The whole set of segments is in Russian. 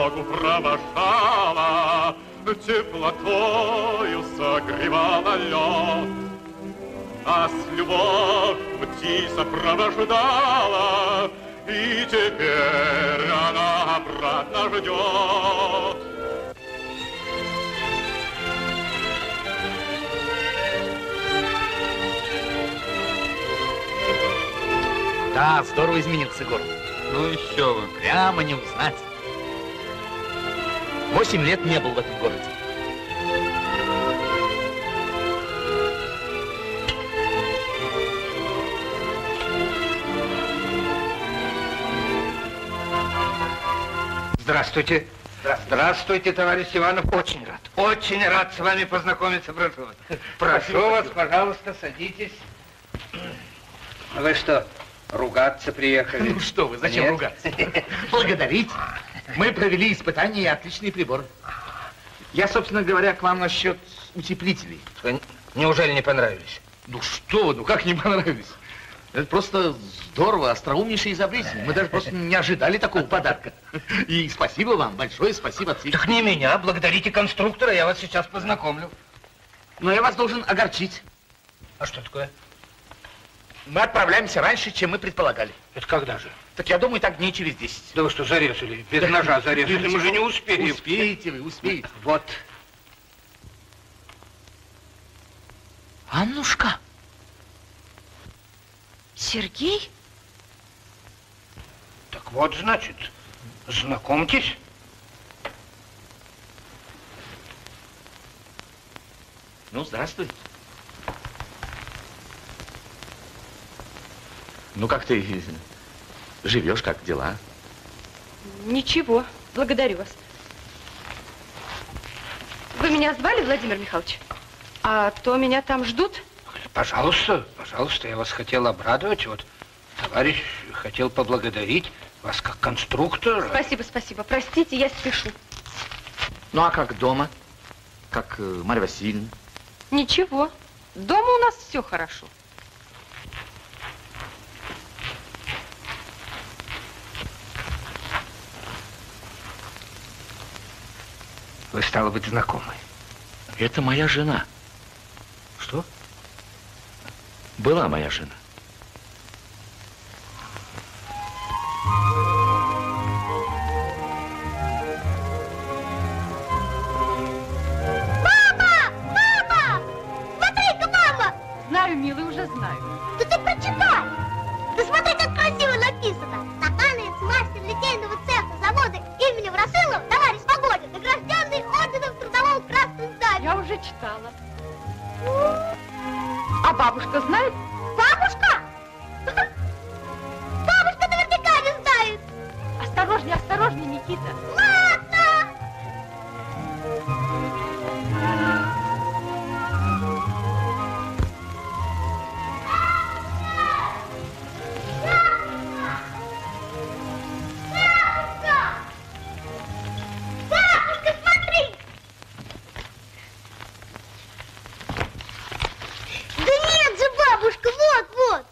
дорогу провожала, теплотою согревала лед, нас любовь пути сопровождала, и теперь она обратно ждет. Да, здорово изменился город. Ну еще вы. Прямо не узнать. 8 лет не был в этом городе. Здравствуйте. Здравствуйте, товарищ Иванов. Очень рад с вами познакомиться. Прошу вас, пожалуйста, садитесь. Вы что, ругаться приехали? Ну что вы, зачем ругаться? Благодарить. Мы провели испытания и отличный прибор. Я, собственно говоря, к вам насчет утеплителей. Неужели не понравились? Ну что вы, ну как не понравились? Это просто здорово, остроумнейшее изобретение. Мы даже просто не ожидали такого подарка. И спасибо вам, большое спасибо от всей... Так не меня, благодарите конструктора, я вас сейчас познакомлю. Но я вас должен огорчить. А что такое? Мы отправляемся раньше, чем мы предполагали. Это когда же? Так я думаю, так дней через 10. Да вы что, зарезали? Без ножа зарезали, мы же не успеем. Успеете вы, успеете. Вот. Аннушка. Сергей? Так вот, значит, знакомьтесь. Ну, здравствуй. Ну, как ты живешь, как дела? Ничего, благодарю вас. Вы меня звали, Владимир Михайлович? А то меня там ждут? Пожалуйста, пожалуйста, я вас хотел обрадовать. Вот товарищ хотел поблагодарить вас как конструктор. Спасибо, спасибо. Простите, я спешу. Ну, а как дома? Как Марья Васильевна? Ничего. Дома у нас все хорошо. Вы, стало быть, знакомы. Это моя жена. Что? Была моя жена. Мама! Мама! Смотри-ка, мама! Знаю, милый, уже знаю. Да ты прочитай! Да смотри, как красиво написано. Стахановец, мастер литейного цеха завода имени Ворошилова, товарищ Погодин, награжденный орденом Трудового Красного Знамени. Я уже читала. А бабушка знает? Бабушка? Бабушка наверняка не знает. Осторожнее, осторожнее, Никита. Ладно. Бабушка, смотри. Да нет же, бабушка, вот.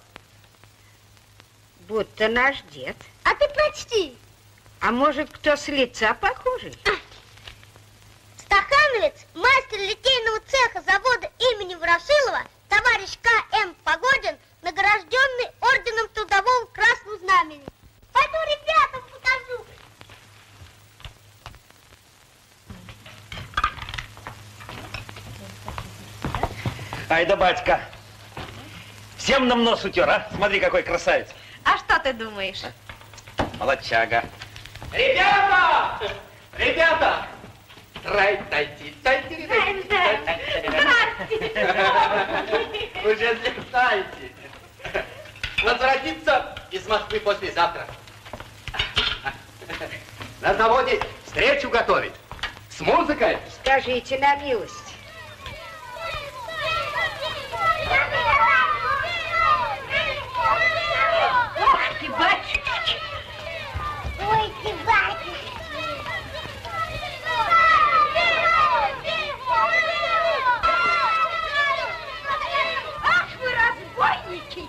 Будто наш дед. А ты прочти. А может, кто с лица похожий? Стахановец, мастер литейного цеха завода имени Ворошилова, товарищ К.М. Погодин, награжденный орденом Трудового Красного Знамени. Пойду ребятам покажу. Ай да батька, всем нам нос утер, а? Смотри, какой красавец. А что ты думаешь? Молодчага. Ребята! Ребята! Вы же знаете. Возвратиться из Москвы послезавтра. На заводе встречу готовить. С музыкой. Скажите на милость. Ох ты, батюшки! Ой ты, батюшки! Ах вы разбойники!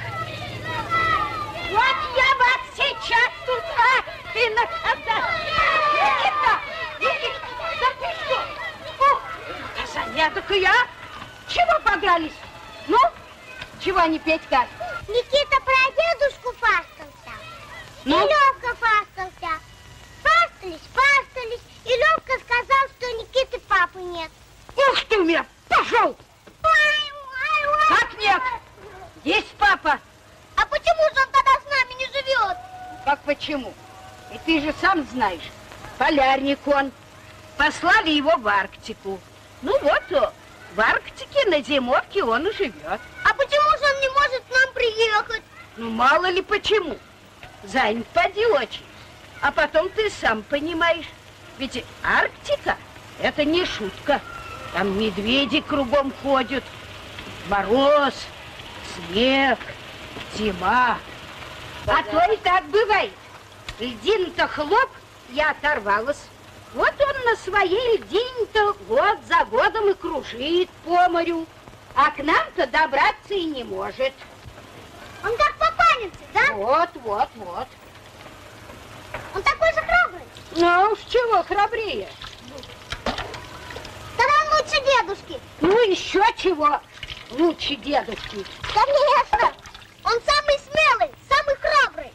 Вот я вас сейчас тут и наказал! остались. Ну, чего они, Петька? Никита про дедушку фастался. Ну? И Лёвка фастался. Фастались. И Лёвка сказал, что у Никиты папы нет. Ух ты у меня, пошел! Как нет? Есть папа. А почему же он тогда с нами не живет? Как почему? И ты же сам знаешь, полярник он. Послали его в Арктику. Ну вот, в Арктике на зимовке он и живет. А почему же он не может к нам приехать? Ну, мало ли почему. Занят поди очень. А потом ты сам понимаешь, ведь Арктика – это не шутка. Там медведи кругом ходят, мороз, снег, зима. А то и так бывает. Льдин-то хлоп, я оторвалась. Вот он на своей льдине-то год за годом и кружит по морю. А к нам-то добраться и не может. Он как папаница, да? Вот. Он такой же храбрый. Ну уж чего храбрее. Тогда он лучше дедушки. Ну еще чего лучше дедушки. Конечно. Он самый смелый, самый храбрый.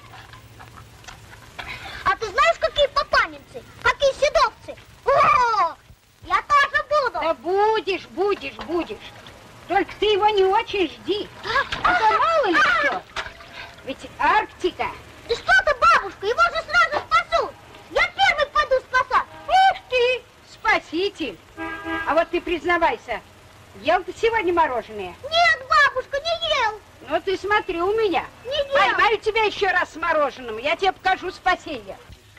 А ты знаешь, какие папаницы? Какие седовцы? О, я тоже буду. Да будешь. Только ты его не очень жди. А то мало ли что. Ведь Арктика. Да что ты, бабушка, его же сразу спасут. Я первый пойду спасать. Ух ты, спаситель. А вот ты признавайся, ел ты сегодня мороженое? Нет, бабушка, не ел. Ну ты смотри у меня. Не ел. Поймаю тебя еще раз с мороженым, я тебе покажу спасение.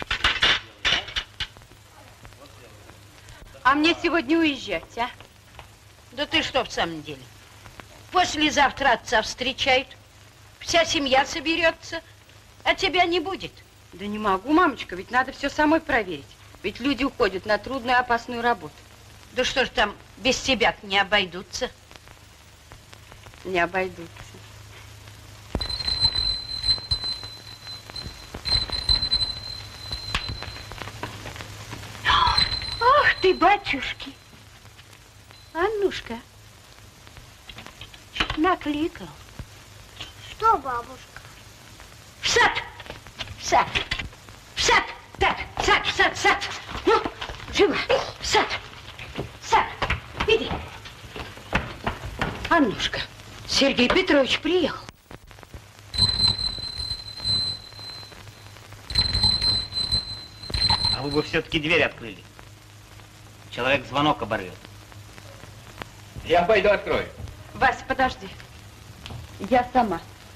А мне сегодня уезжать, а? Да ты что в самом деле? Послезавтра отца встречают, вся семья соберется, а тебя не будет. Да не могу, мамочка, ведь надо все самой проверить. Ведь люди уходят на трудную и опасную работу. Да что ж там без тебя не обойдутся? Не обойдутся. Ах ты, батюшки! Аннушка, накликал. Что, бабушка? В сад! Так, в сад! Ну, живо, в сад! Иди! Аннушка, Сергей Петрович приехал. А вы бы все-таки дверь открыли. Человек звонок оборвет. Я пойду открою. Вася, подожди. Я сама.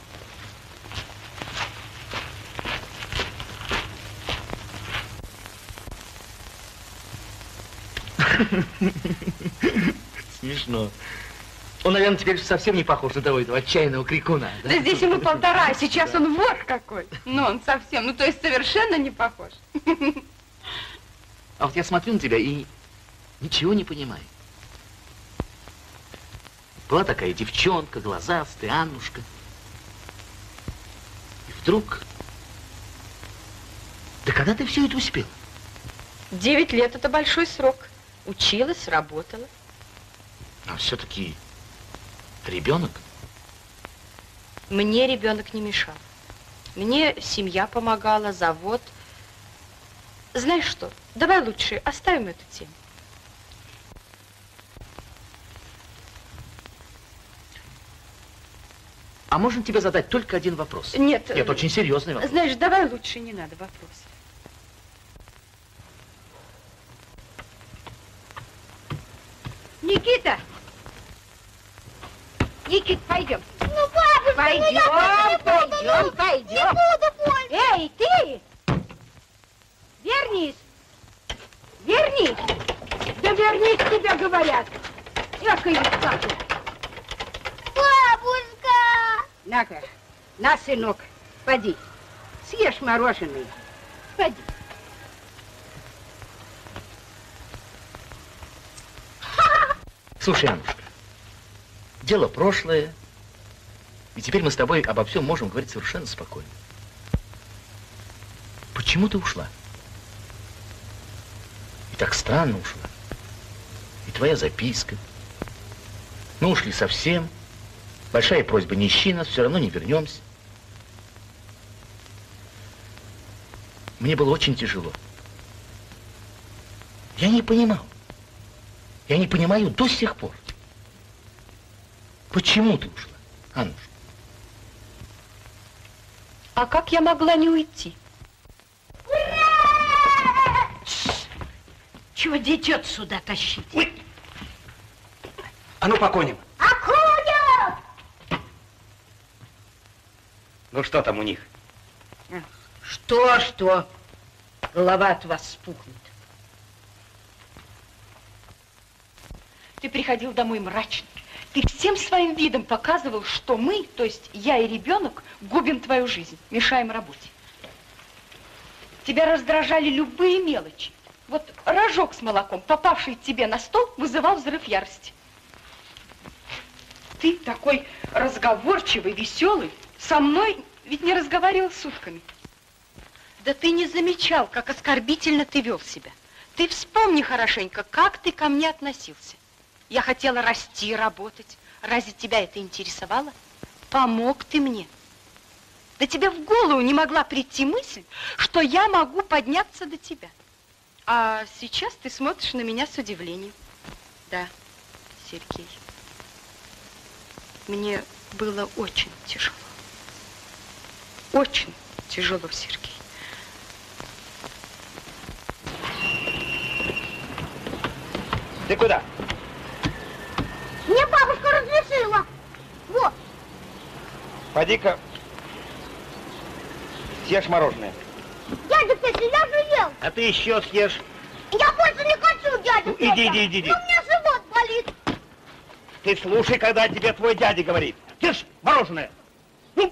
Смешно. Он, наверное, теперь совсем не похож на того этого отчаянного крикуна. Да здесь ему 1,5, а сейчас он вот какой. Ну, он совсем, то есть совершенно не похож. А вот я смотрю на тебя и ничего не понимаю. Была такая девчонка, глазастая, Аннушка. И вдруг... Да когда ты все это успела? 9 лет – это большой срок. Училась, работала. А все-таки ребенок? Мне ребенок не мешал. Мне семья помогала, завод. Знаешь что, давай лучше оставим эту тему. А можно тебе задать только один вопрос? Нет. Нет, очень серьезный вопрос. Знаешь, давай лучше не надо вопросов. Никита! Никит, пойдем. Ну, бабушка, Пойдем. Не буду больше. Эй, ты! Вернись! Да вернись, тебе говорят. Экая как. Бабушка! На-ка, на, сынок, поди, съешь мороженое. Поди. Слушай, Аннушка, дело прошлое, и теперь мы с тобой обо всем можем говорить совершенно спокойно. Почему ты ушла? И так странно ушла. И твоя записка, Ну, ушли совсем. Большая просьба, не ищи нас, все равно не вернемся. Мне было очень тяжело. Я не понимал. Я не понимаю до сих пор. Почему ты ушла, Аннушка? А как я могла не уйти? Чего детет сюда тащить? Ой. А ну, Поконим. Акуня! Ну, что там у них? Что? Голова от вас спухнет. Ты приходил домой мрачный. Ты всем своим видом показывал, что мы, то есть я и ребенок, губим твою жизнь, мешаем работе. Тебя раздражали любые мелочи. Вот рожок с молоком, попавший тебе на стол, вызывал взрыв ярости. Ты такой разговорчивый, веселый, со мной ведь не разговаривал сутками. Да ты не замечал, как оскорбительно ты вел себя. Ты вспомни хорошенько, как ты ко мне относился. Я хотела расти, работать. Разве тебя это интересовало? Помог ты мне. Да тебе в голову не могла прийти мысль, что я могу подняться до тебя. А сейчас ты смотришь на меня с удивлением. Да, Сергей. Мне было очень тяжело. Очень тяжело, Сергей. Ты куда? Мне бабушка разрешила. Вот. Поди-ка, съешь мороженое. Дядя Петя, я же ел. А ты еще съешь. Я больше не хочу, дядя Ну, Петя. иди. У меня живот болит. Ты слушай, когда тебе твой дядя говорит. Ешь мороженое. Ну.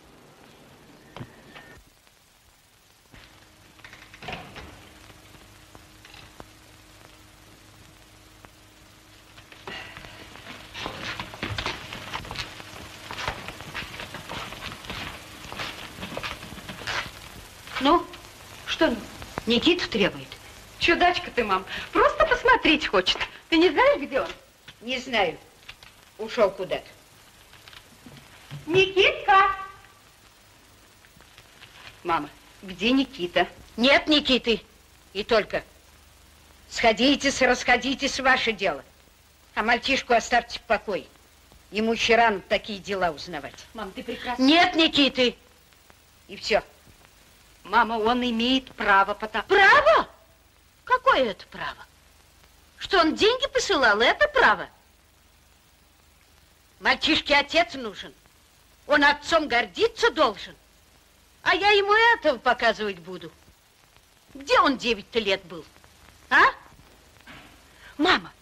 Ну, что ну? Никита требует. Чудачка ты, мам. Просто посмотреть хочет. Ты не знаешь, где он? Не знаю. Ушел куда-то. Никитка! Мама, где Никита? Нет Никиты. И только. Сходитесь, расходитесь, ваше дело. А мальчишку оставьте в покое. Ему еще рано такие дела узнавать. Мам, ты прекрасно... Нет Никиты. И все. Мама, он имеет право, потому... Право? Какое это право? Что он деньги посылал, это право? Мальчишке отец нужен. Он отцом гордиться должен. А я ему этого показывать буду. Где он 9 лет был? А? Мама.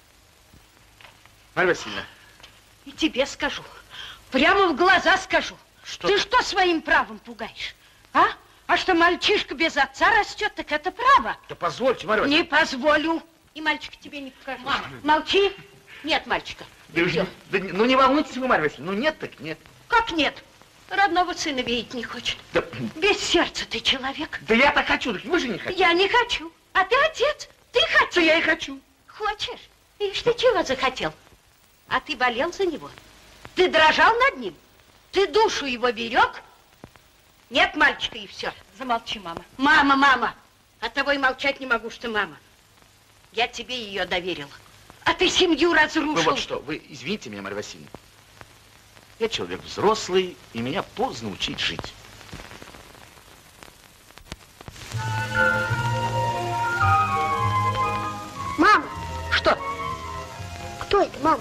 Марья Васильевна. И тебе скажу. Прямо в глаза скажу. Что? Ты что своим правом пугаешь? А? А что мальчишка без отца растет, так это право. Да позвольте, Марья Васильевна. Не позволю. И мальчика тебе не покажу. Мама, молчи. Нет мальчика. Ну не волнуйтесь вы, Марья Васильевна. Ну нет так нет. Как нет? Родного сына видеть не хочет. Да, Без сердца ты человек. да я так хочу, так вы же не хотите. Я не хочу. А ты отец. Ты хочешь. Да я и хочу. Хочешь? Ишь, ты чего захотел? А ты болел за него? Ты дрожал над ним? Ты душу его берег? Нет мальчика и все. Замолчи, мама. Мама. От того и молчать не могу, что мама. Я тебе ее доверила. А ты семью разрушил. Ну вот что, вы извините меня, Марья Васильевна. Я человек взрослый, и меня поздно учить жить. Мама, Что? кто это, мама?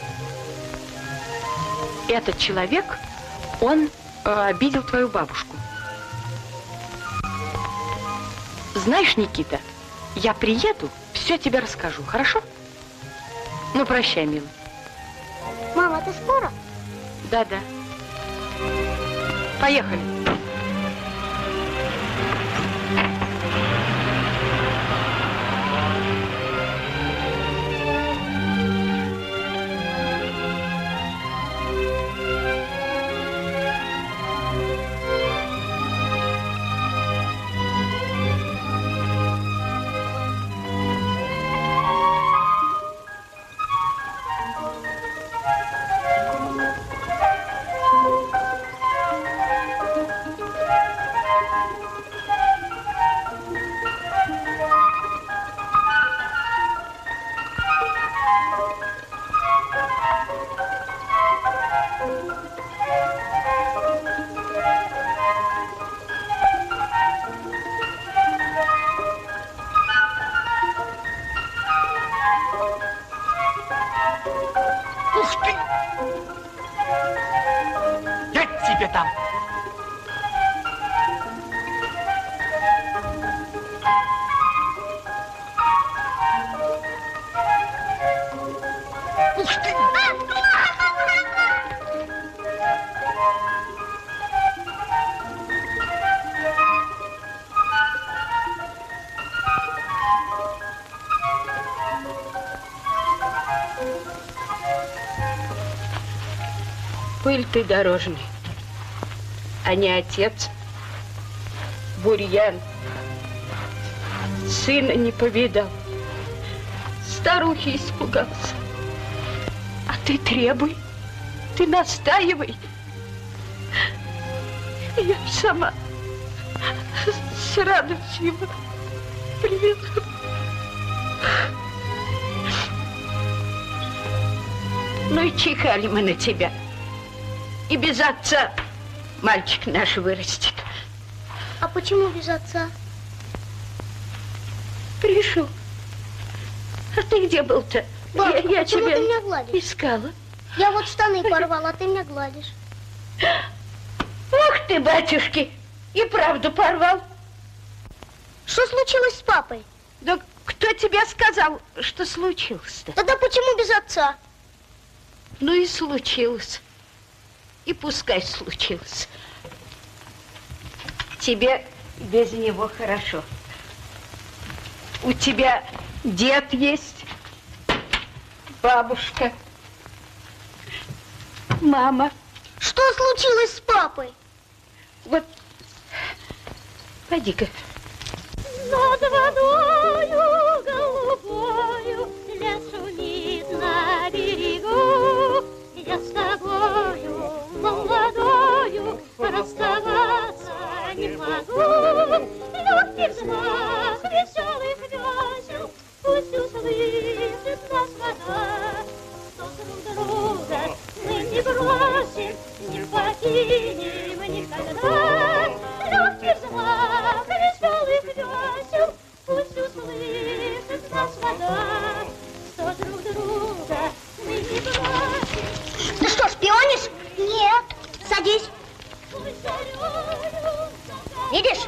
Этот человек, он обидел твою бабушку. Знаешь, Никита, я приеду, все тебе расскажу, хорошо? Ну, прощай, милый. Мама, ты скоро? Да. Поехали. тебе там. Ух ты! Пыль ты дорожный, а не отец. Бурьян. Сына не повидал. Старухи испугался. А ты требуй, ты настаивай. Я сама с радостью его приведу. Ну и чихали мы на тебя. И без отца мальчик наш вырастет. А почему без отца? Пришел. А ты где был-то? Бабушка, Я почему тебя ты меня гладишь? искала. Я вот штаны порвала, а ты меня гладишь. Ох ты, батюшки, и правду порвал. Что случилось с папой? Да кто тебе сказал, что случилось-то? Тогда почему без отца? Ну и случилось. И пускай случилось. Тебе без него хорошо. У тебя дед есть, бабушка, мама. Что случилось с папой? Вот, пойди-ка. Над водою голубою лес шумит на берегу. Я с тобою, молодою, расставаться не могу. Легкий взмах веселых весел, пусть услышит нас вода. Что друг друга мы не бросим, не покинем никогда. Легкий взмах веселых весел, пусть услышит нас вода. Что друг друга мы не бросим. Ты что, шпионишь? Нет. Садись. Видишь?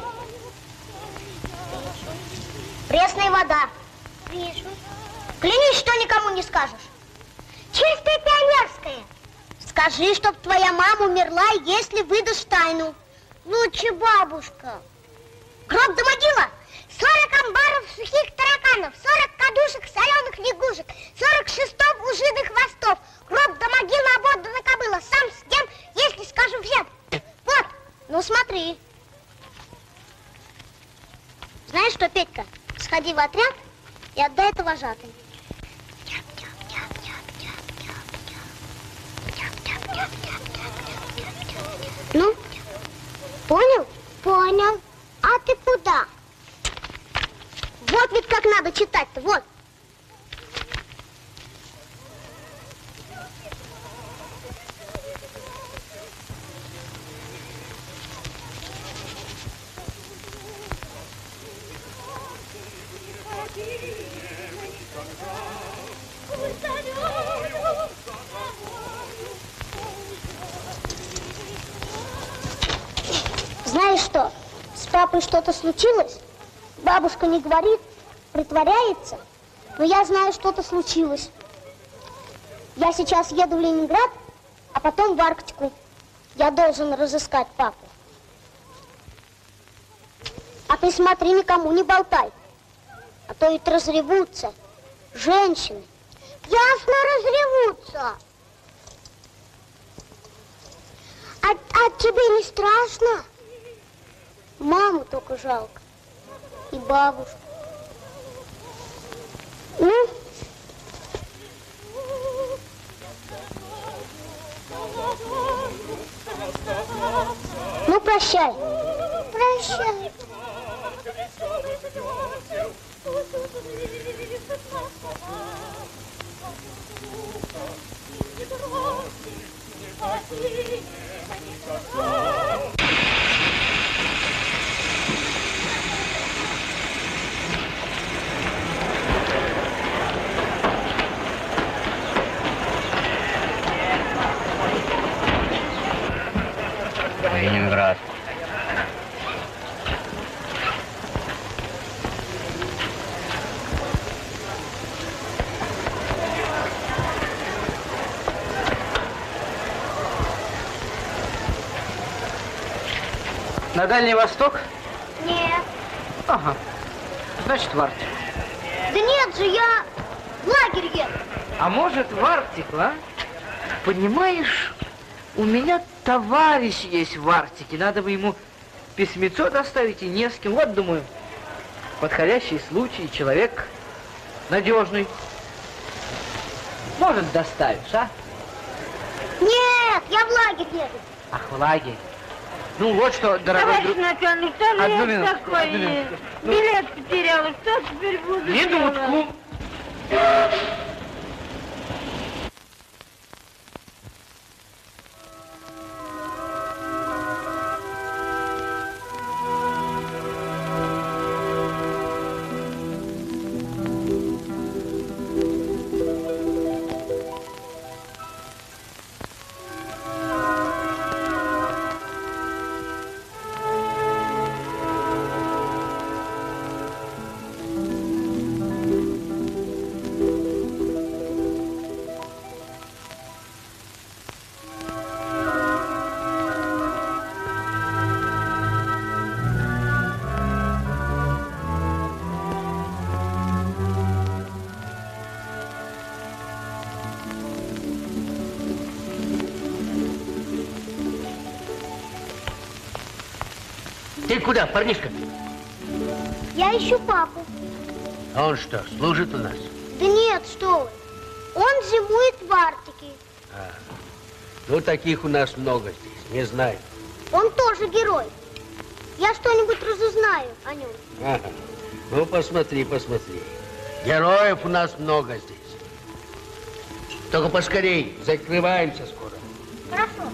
Пресная вода. Вижу. Клянись, что никому не скажешь. Чистая пионерская. Скажи, чтоб твоя мама умерла, если выдашь тайну. Лучше, бабушка. Гроб да могила. 40 амбаров сухих тараканов, 40 кадушек соленых лягушек, 40 шестов ужиных хвостов. Гроб да могила, ободрана кобыла. Сам съем, если скажу всем. Вот, ну смотри. Знаешь что, Петька, сходи в отряд и отдай это вожатым. Ну, понял? Понял. А ты куда? Вот ведь как надо читать-то, вот. Знаешь что, с папой что-то случилось? Бабушка не говорит, притворяется, но я знаю, что-то случилось. Я сейчас еду в Ленинград, а потом в Арктику. Я должен разыскать папу. А ты смотри, никому не болтай, а то ведь разревутся женщины. Ясно, разревутся. А тебе не страшно? Маму только жалко. И бабушку. Ну, прощай. Прощай. На Дальний Восток? Нет. Ага. Значит, в Арктику. Да нет же, я в лагерь еду. А может, в Арктику, а? Понимаешь, у меня товарищ есть в Арктике. Надо бы ему письмецо доставить и не с кем. Вот, думаю, подходящий случай, человек надежный. Может, доставишь, а? Нет, я в лагерь еду. Ах, в лагерь. Ну вот что, дорогой Товарищ друг. начальник, там Одну я минутку, такой одну минутку. билет потеряла. Что теперь буду делать? Минутку. Ты куда, парнишка? Я ищу папу. А он что, служит у нас? Да нет, что вы. Он зимует в Арктике. Ну, таких у нас много здесь, не знаю. Он тоже герой. Я что-нибудь разузнаю о нем. Ага. Ну, посмотри, посмотри. Героев у нас много здесь. Только поскорей, закрываемся скоро. Хорошо.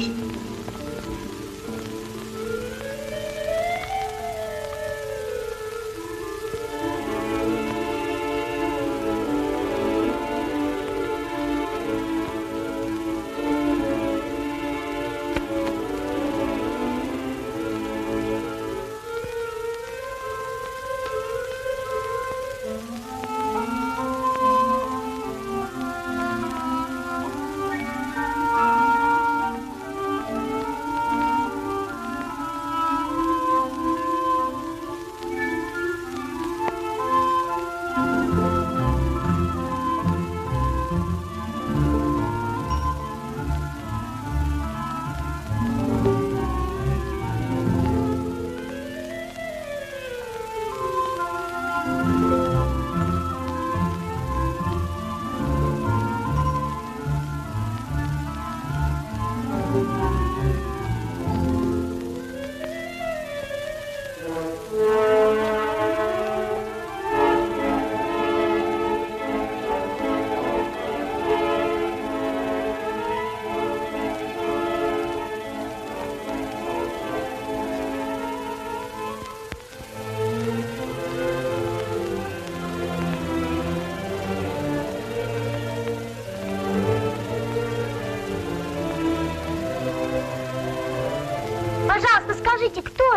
Пожалуйста, скажите, кто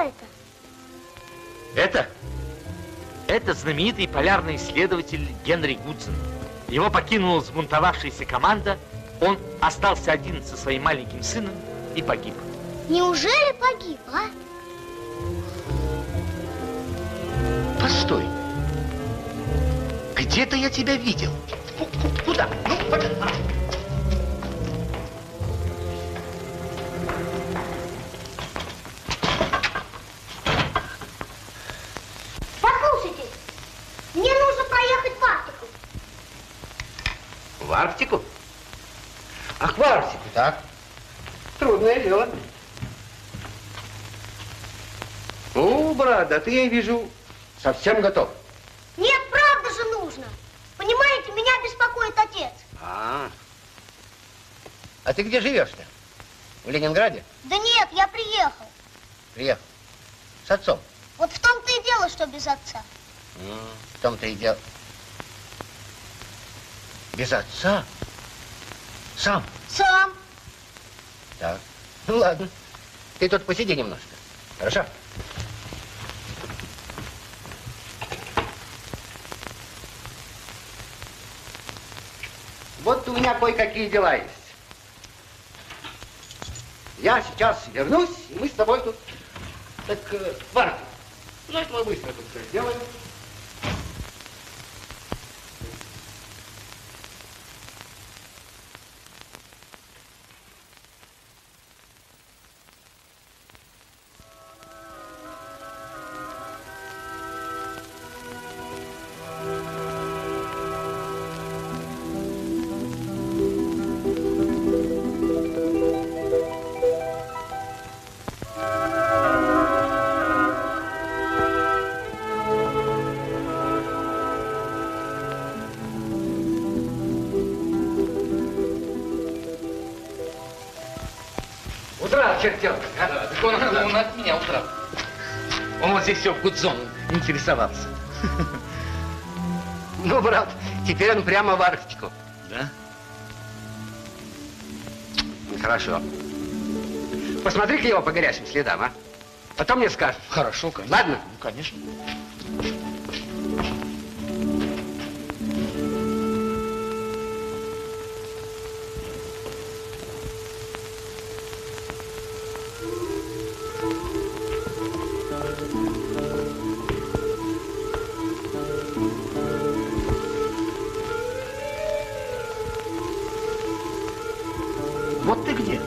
это? Это знаменитый полярный исследователь Генри Гудзен. Его покинула взбунтовавшаяся команда, он остался один со своим маленьким сыном и погиб. Неужели погиб, а? Постой. Где-то я тебя видел. Куда? Ну, погоди. Послушайте, мне нужно проехать в Арктику. В Арктику? Ах, в Арктику, так? Трудное дело. Ну, брат, да ты, я вижу, совсем готов. Нет, правда же нужно. Понимаете, меня беспокоит отец. А ты где живешь-то? В Ленинграде? Да нет, я приехал. Приехал. С отцом? Вот в том-то и дело, что без отца. В том-то и дело. Без отца? Сам? Сам. Так. Ну ладно. Ты тут посиди немножко. Хорошо? Вот у меня кое-какие дела есть. Я сейчас вернусь, и мы с тобой тут Так, в Арктику. Значит, мы быстро тут все сделаем. Чертенок, а? Да, так он от меня удрал. Он вот здесь все в Гудзон интересовался. Ну, брат, теперь он прямо в Арктику. Да? Хорошо. Посмотри-ка его по горячим следам, а? Потом мне скажешь. Хорошо, конечно. Ладно? Ну, конечно. Вот ты где?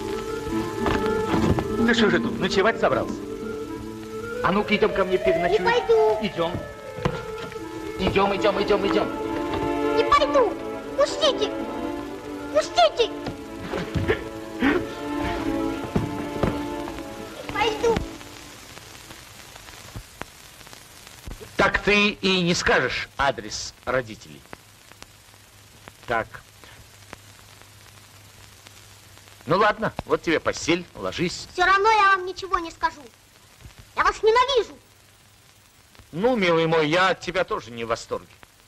Ты что же тут, ночевать собрался? А ну-ка, идем ко мне переночуй. Не пойду. Идем. Идем. Не пойду. Пустите. Пустите. Не пойду. Так ты и не скажешь адрес родителей. Так. Ну ладно, вот тебе постель, ложись. Все равно я вам ничего не скажу. Я вас ненавижу. Ну, милый мой, я от тебя тоже не в восторге.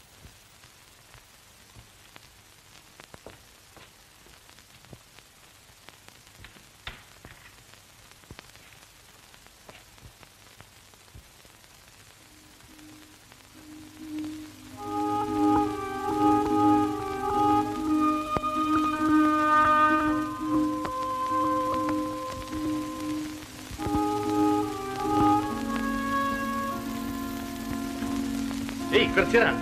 Эй, квартирант!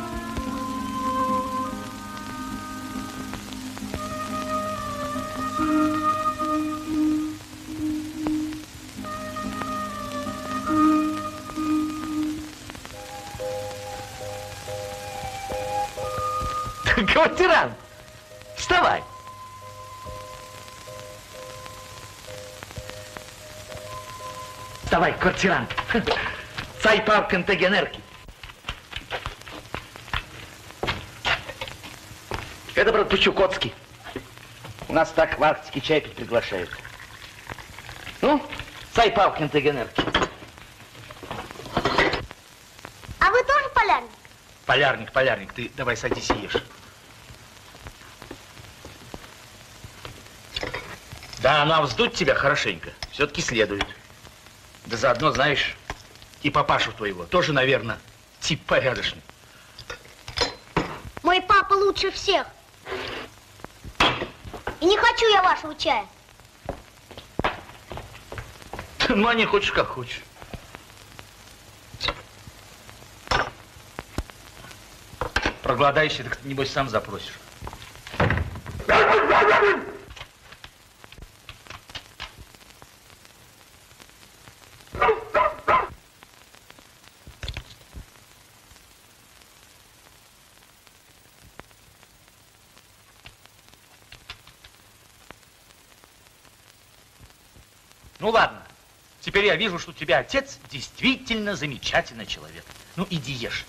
Квартирант! Вставай! Вставай, квартирант! Цайпаркен Тегенерки! Это, брат, по-чукотски. У нас так в Арктике чай пить приглашают. Ну, Цайпаркен Тегенерки. А вы тоже полярник? Полярник, ты давай садись и ешь. Да, ну а вздуть тебя хорошенько все-таки следует. Да заодно, знаешь, и папашу твоего тоже, наверное, тип порядочный. Мой папа лучше всех. И не хочу я вашего чая. Ну, а не хочешь, как хочешь. Проголодаешься, так ты, небось, сам запросишь. Ну ладно, теперь я вижу, что у тебя отец действительно замечательный человек. Ну иди ешь.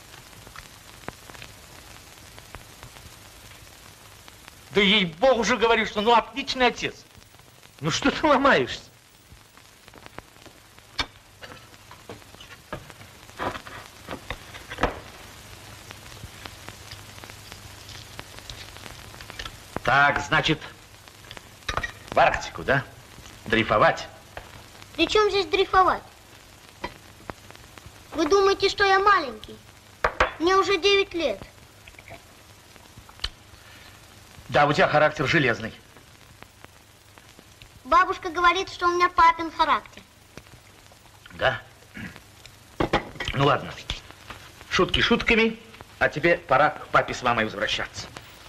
Да ей-богу же говорю, что ну отличный отец. Ну что ты ломаешься? Так, значит, в Арктику, да? Дрейфовать? При чем здесь дрейфовать? Вы думаете, что я маленький? Мне уже 9 лет. Да, у тебя характер железный. Бабушка говорит, что у меня папин характер. Да? Ну ладно. Шутки шутками, а тебе пора к папе с мамой возвращаться.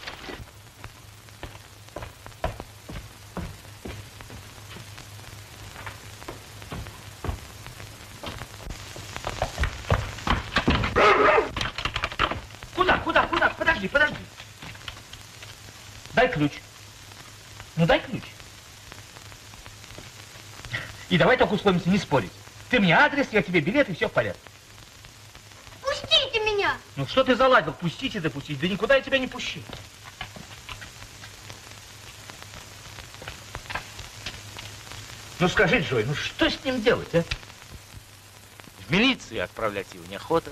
Куда? Подожди. Дай ключ. Ну, дай ключ. И давай только условимся не спорить. Ты мне адрес, я тебе билет, и все в порядке. Пустите меня! Ну, что ты заладил? Пустите, да пустить. Да никуда я тебя не пущу. Ну, скажи, Джой, ну что с ним делать, а? В милицию отправлять его неохота.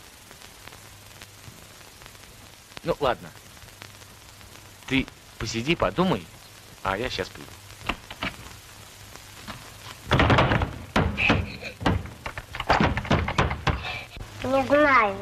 Ну, ладно. Ты посиди, подумай, а я сейчас приду. Не знаю.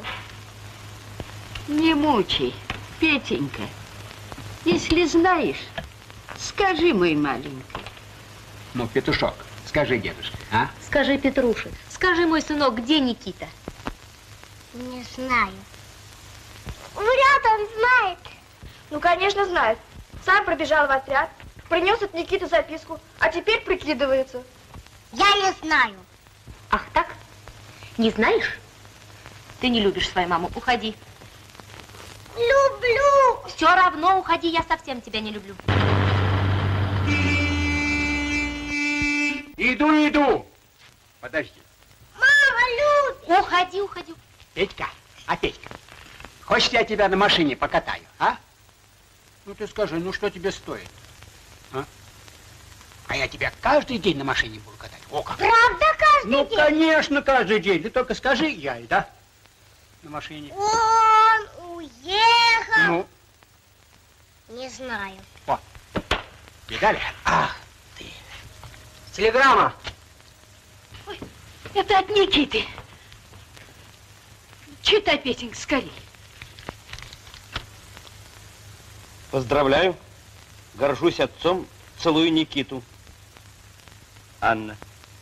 Не мучай, Петенька. Если знаешь, скажи, мой маленький. Ну, петушок, скажи дедушке, а? Скажи, Петруша, скажи, мой сынок, где Никита? Не знаю. Вряд он знает. Ну, конечно, знает. Сам пробежал в отряд, принес от Никиты записку, а теперь прикидывается. Я не знаю. Ах так? Не знаешь? Ты не любишь свою маму, уходи. Люблю. Все равно уходи, я совсем тебя не люблю. Иду. Подожди. Мама, Люд. Уходи. Петька, Петька, хочешь, я тебя на машине покатаю, а? Ну, ты скажи, ну что тебе стоит, а? А я тебя каждый день на машине буду катать. О, как. Правда, каждый день? Ну, конечно, каждый день. Ты только скажи, я и да? На машине. Он уехал. Ну? Не знаю. О, видали? Ах ты. Телеграмма. Ой, это от Никиты. Читай, Петенька, скорей. Поздравляю. Горжусь отцом. Целую Никиту. Анна.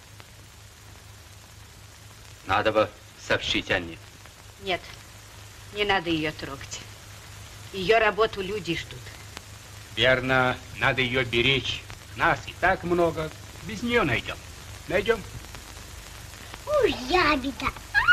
Надо бы сообщить Анне. Нет, не надо ее трогать. Ее работу люди ждут. Верно, надо ее беречь. Нас и так много. Без нее найдем. Найдем. Уж ябеда.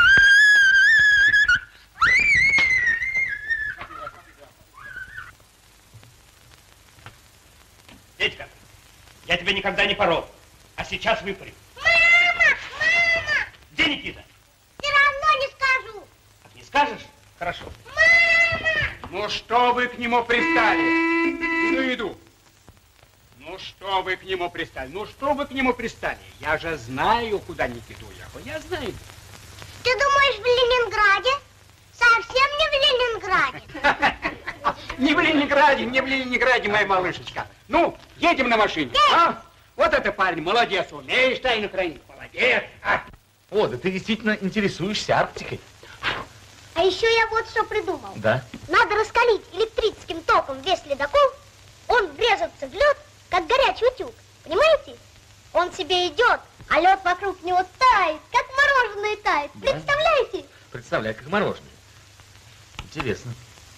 Петька, я тебя никогда не порол, а сейчас выпарю. Мама! Где Никита? Все равно не скажу. Не скажешь? Хорошо. Ну, что вы к нему пристали? Иду. Ну, что вы к нему пристали? Я же знаю, куда Никиту уехал. Я знаю. Ты думаешь, в Ленинграде? Совсем не в Ленинграде. Не в Ленинграде, моя малышечка. Ну, едем на машине. А? Вот это парень, молодец, умеешь тайну хранить. Молодец. А? О, да ты действительно интересуешься Арктикой. А еще я вот что придумал. Да? Надо раскалить электрическим током весь ледокол, он врежется в лед, как горячий утюг. Понимаете? Он себе идет, а лед вокруг него тает, как мороженое тает. Да. Представляете? Представляю, как мороженое. Интересно.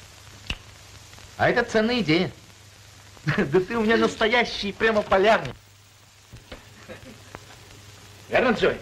А это ценная идея. Да ты у меня настоящий прямо полярник. Верно, Джой?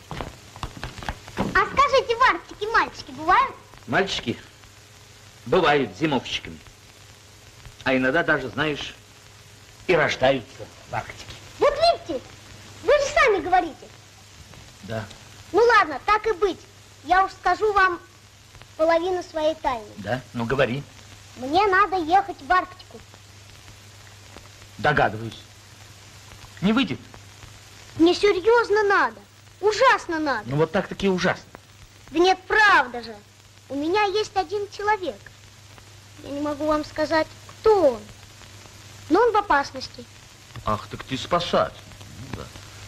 А скажите, в Арктике мальчики бывают? Мальчики бывают зимовщиками. А иногда даже, знаешь, и рождаются в Арктике. Вот видите, вы же сами говорите. Да. Ну ладно, так и быть. Я уж скажу вам половину своей тайны. Да? Ну, говори. Мне надо ехать в Арктику. Догадываюсь. Не выйдет? Мне серьезно надо. Ужасно надо. Ну, вот так-таки ужасно. Да нет, правда же. У меня есть один человек. Я не могу вам сказать, кто он. Но он в опасности. Ах, так ты спасатель. Да.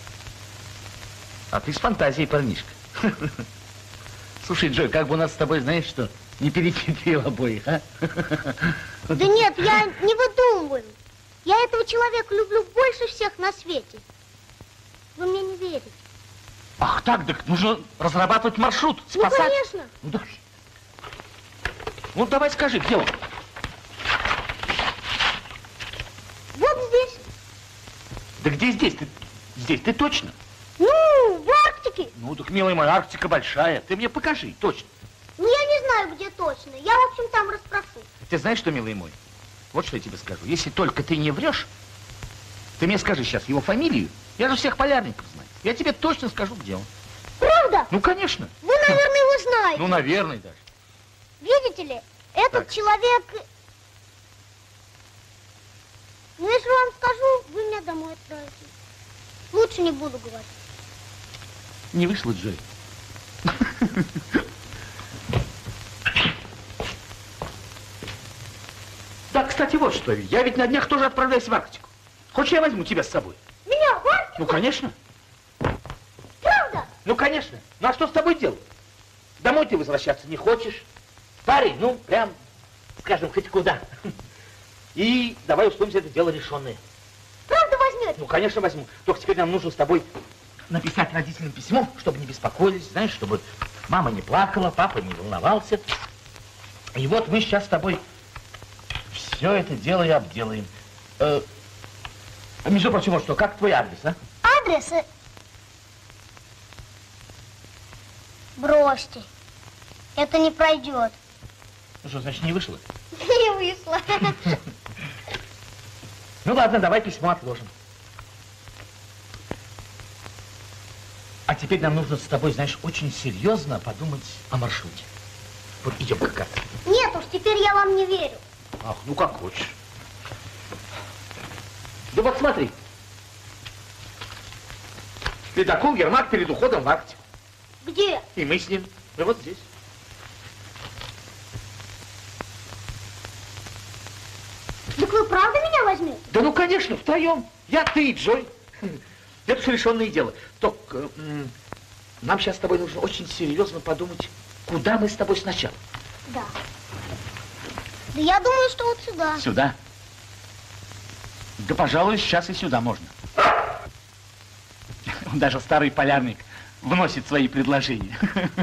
А ты с фантазией, парнишка. Слушай, Джой, как бы у нас с тобой, знаешь что, не перехитрил обоих, а? Да нет, я не выдумываю. Я этого человека люблю больше всех на свете. Вы мне не верите. Ах так, так нужно разрабатывать маршрут, спасать. Ну, конечно. Ну, так... Ну, давай скажи, где он? Вот здесь. Да где здесь? Здесь ты точно? Ну, в Арктике. Ну, так, милый мой, Арктика большая. Ты мне покажи, точно. Ну, я не знаю, где точно. Я, в общем, там расспрошу. Ты знаешь что, милый мой? Вот что я тебе скажу. Если только ты не врешь, ты мне скажи сейчас его фамилию. Я же всех полярников знаю. Я тебе точно скажу, где он. Правда? Ну, конечно. Вы, наверное, его знаете. Ну, наверное, даже. Видите ли, этот человек... Ну, если вам скажу, вы меня домой отправите. Лучше не буду говорить. Не вышло, Джой. Да, кстати, вот что. Я ведь на днях тоже отправляюсь в Арктику. Хочешь, я возьму тебя с собой? Меня в Арктику? Ну, конечно. Правда? Ну, конечно. Ну, а что с тобой делать? Домой ты возвращаться не хочешь? Парень, ну, прям, скажем, хоть куда. И давай условимся, это дело решенное. Правда возьмете? Ну, конечно, возьму. Только теперь нам нужно с тобой написать родителям письмо, чтобы не беспокоились, знаешь, чтобы мама не плакала, папа не волновался. И вот мы сейчас с тобой все это дело и обделаем. Между прочим, вот что, как твой адрес, а? Адрес? Бросьте. Это не пройдет. Ну что, значит, не вышло? Не вышло. Ну ладно, давай письмо отложим. А теперь нам нужно с тобой, знаешь, очень серьезно подумать о маршруте. Вот идем как-то. Нет уж, теперь я вам не верю. Ах, ну как хочешь. Да вот смотри. Ледокол Ермак перед уходом в Арктику. Где? И мы с ним. Мы вот здесь. Так вы правда меня возьмете? Да ну, конечно, втроем. Я, ты и Джой. Это же решенное дело. Только нам сейчас с тобой нужно очень серьезно подумать, куда мы с тобой сначала. Да. Да я думаю, что вот сюда. Сюда? Да, пожалуй, сейчас и сюда можно. Даже старый полярник вносит свои предложения.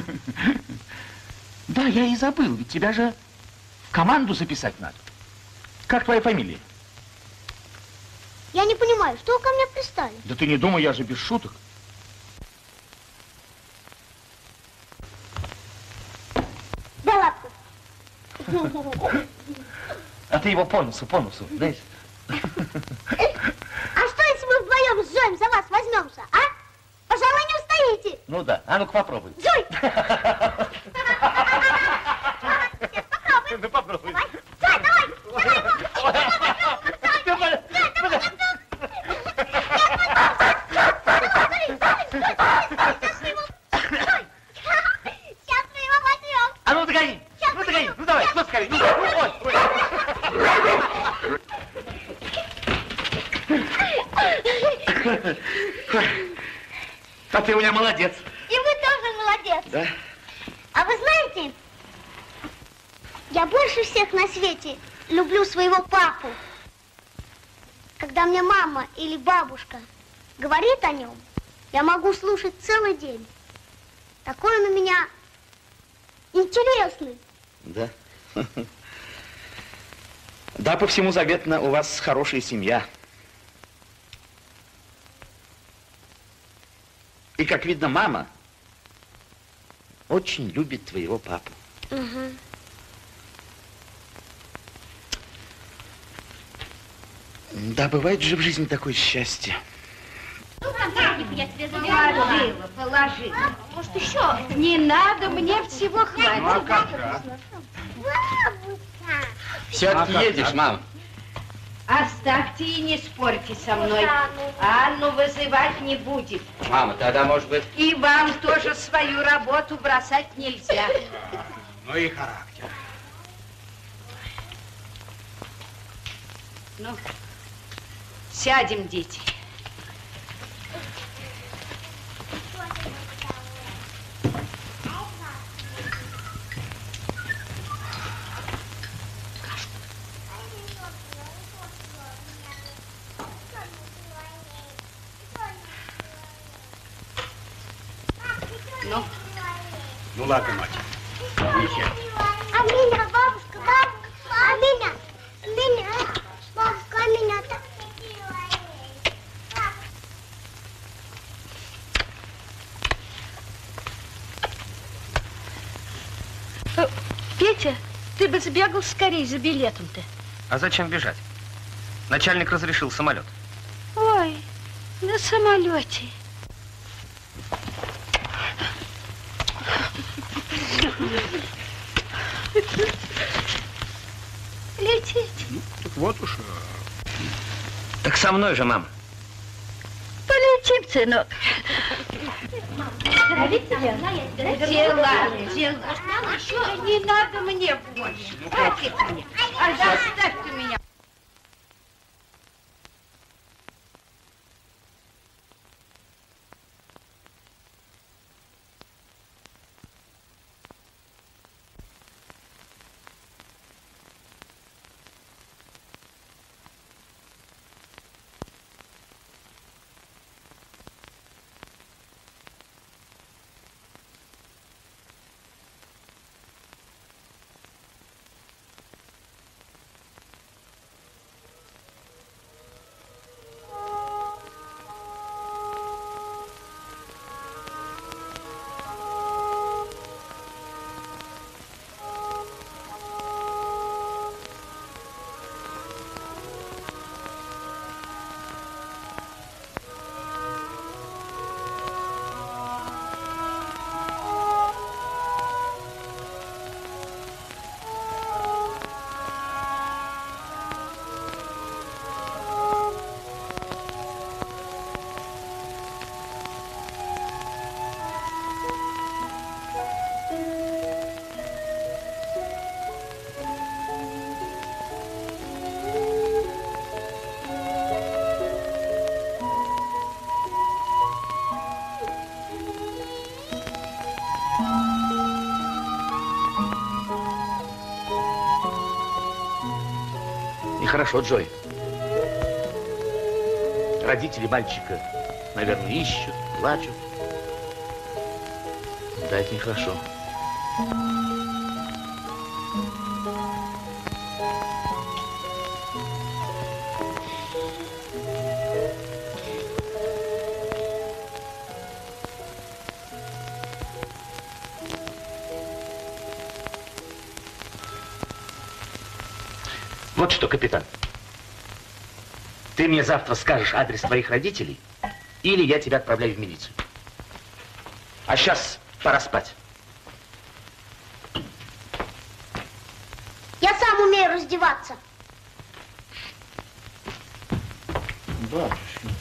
Да, я и забыл, ведь тебя же в команду записать надо. Как твоя фамилия? Я не понимаю, что вы ко мне пристали? Да ты не думай, я же без шуток. Да ладно. А ты его по носу, знаешь? А что, если мы вдвоем с Зоем за вас возьмемся, а? Пожалуй, не устоите. Ну да, а ну-ка попробуй. Зой! Ну попробуй. Давай. Зой, сейчас мы его возьмем. А ну догони, ну давай, ну скорее, ну, ой. А ты у меня молодец. И вы тоже молодец. Да? А вы знаете, я больше всех на свете люблю своего папу. Когда мне мама или бабушка говорит о нем, я могу слушать целый день. Такой он у меня интересный. Да. Да, по всему заветно, у вас хорошая семья. И, как видно, мама очень любит твоего папу. Угу. Да, бывает же в жизни такое счастье. Положи. Может, еще? Не надо, мне всего хватит. Все-таки едешь, мама? Оставьте и не спорьте со мной. Анну вызывать не будет. Мама, тогда, может быть... И вам тоже свою работу бросать нельзя. Ну и характер. Ну, сядем, дети. ладно, мать. Езжай. А меня, бабушка, а меня, бабушка, а меня-то. Петя, ты бы сбегал скорее за билетом-то. А зачем бежать? Начальник разрешил самолет. Ой, на самолете. Лететь. Ну, так вот уж. Так со мной же, мам. Полетим, сынок. Дела. Не надо мне больше. Хватит мне. Оставьте меня. Хорошо, Джой. Родители мальчика, наверное, ищут, плачут. Да, это нехорошо. Вот что, капитан. Ты мне завтра скажешь адрес твоих родителей, или я тебя отправляю в милицию. А сейчас пора спать. Я сам умею раздеваться. Батюшка.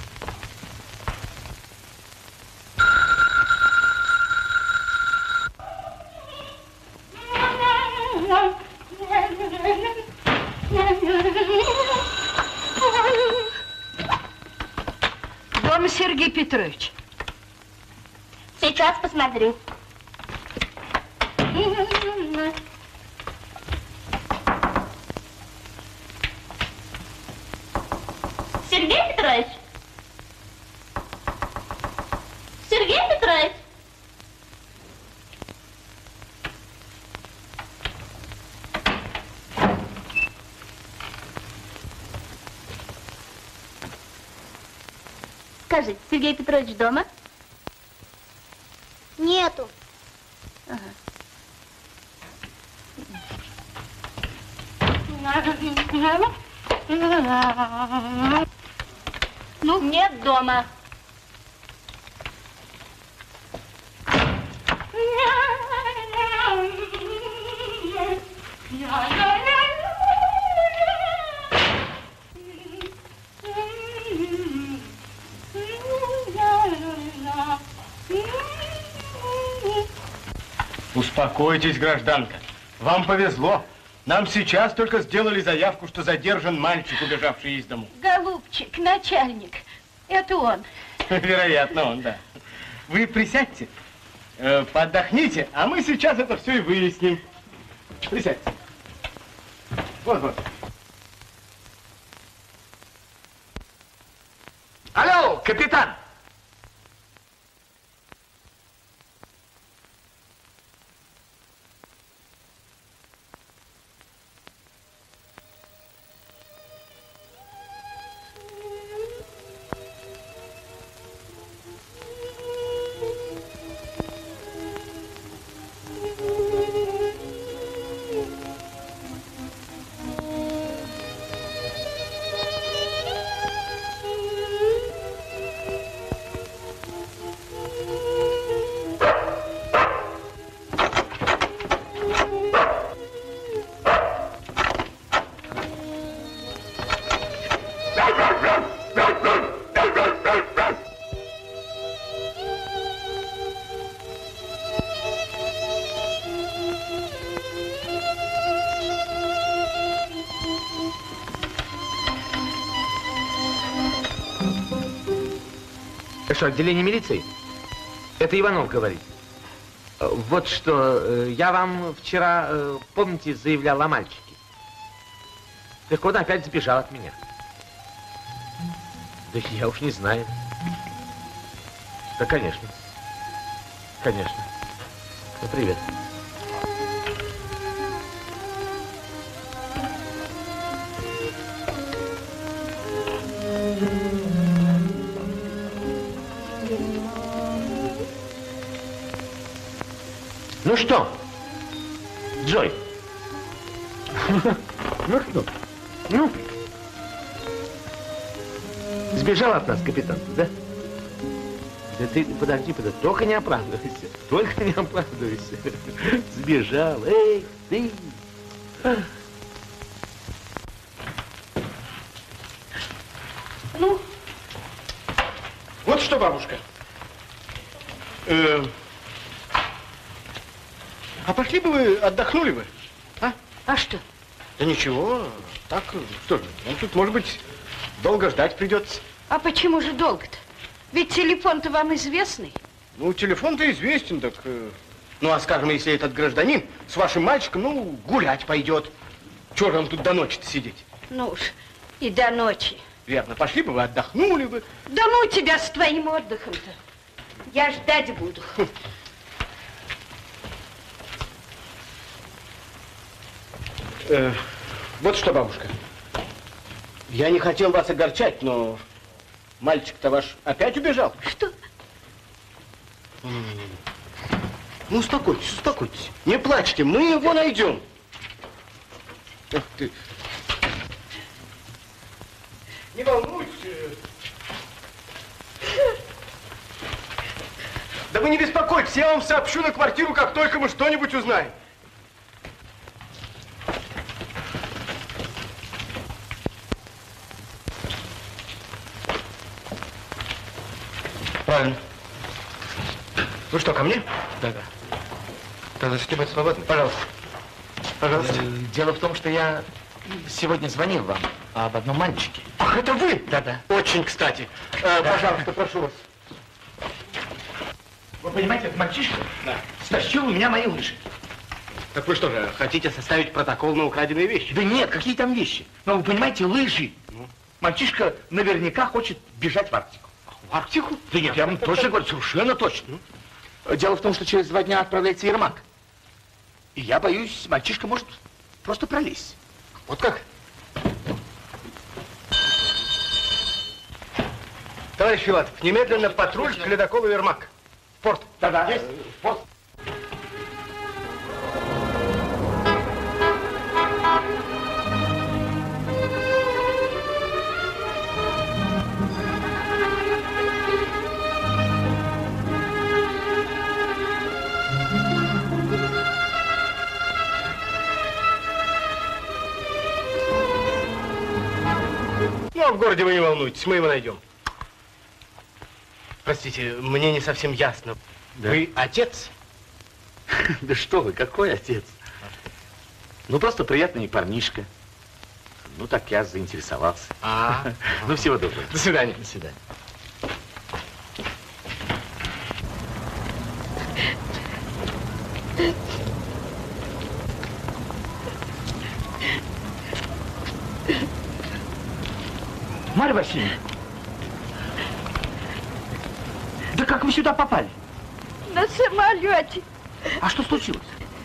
Дома Сергей Петрович. Сейчас посмотрю. Сергей Петрович? Сергей Петрович? Скажи, Сергей Петрович дома? Нету. Ага. Ну, нет дома. Успокойтесь, гражданка. Вам повезло. Нам сейчас только сделали заявку, что задержан мальчик, убежавший из дому. Голубчик, начальник. Это он. Вероятно, он, да. Вы присядьте, поотдохните, а мы сейчас это все и выясним. Присядьте. Вот. Алло, капитан! Это что, отделение милиции? Это Иванов говорит. Вот что, я вам вчера, помните, заявлял о мальчике? Так он опять сбежал от меня. Да я уж не знаю. Да, конечно. Конечно. Ну, привет. Ну что, Джой? Ну что? Ну? Сбежал от нас капитан, да? Да ты подожди, только не оправдывайся. Только не оправдывайся. Сбежал, эй, ты. Ну? Вот что, бабушка. А пошли бы вы, отдохнули бы, а? А что? Да ничего, так, что же, он тут, может быть, долго ждать придется. А почему же долго-то? Ведь телефон-то вам известный. Ну, телефон-то известен, так... ну, а скажем, если этот гражданин с вашим мальчиком, ну, гулять пойдет. Чего же он тут до ночи-то сидеть? Ну уж, и до ночи. Верно, пошли бы вы, отдохнули бы. Да ну тебя с твоим отдыхом-то. Я ждать буду. Вот что, бабушка. Я не хотел вас огорчать, но мальчик-то ваш опять убежал. Что? Ну, успокойтесь, успокойтесь. Не плачьте, мы его найдем. Ах ты. Не волнуйтесь. Да вы не беспокойтесь, я вам сообщу на квартиру, как только мы что-нибудь узнаем. Правильно. Вы что, ко мне? Да. Разрешите быть свободны? Пожалуйста. Пожалуйста. Дело в том, что я сегодня звонил вам об одном мальчике. Ах, это вы? Да. Очень кстати. Пожалуйста, прошу вас. Вы понимаете, этот мальчишка стащил у меня мои лыжи. Так вы что же, хотите составить протокол на украденные вещи? Да нет, какие там вещи? Но вы понимаете, лыжи. Мальчишка наверняка хочет бежать в Арктику. В Арктику? Да нет, я вам точно говорю, совершенно точно. Дело в том, что через 2 дня отправляется Ермак. И я боюсь, мальчишка может просто пролезть. Вот как? Товарищ Филатов, немедленно патруль к ледоколу Ермак. В порт. Да. Есть. В порт. Ну, а в городе вы не волнуйтесь, мы его найдем. Простите, мне не совсем ясно. Да. Вы отец? Да что вы, какой отец? Ну, просто приятный парнишка. Ну, так я заинтересовался. Ну, всего доброго. До свидания. До свидания. Марья Васильевна, да как вы сюда попали? На самолете. А что случилось?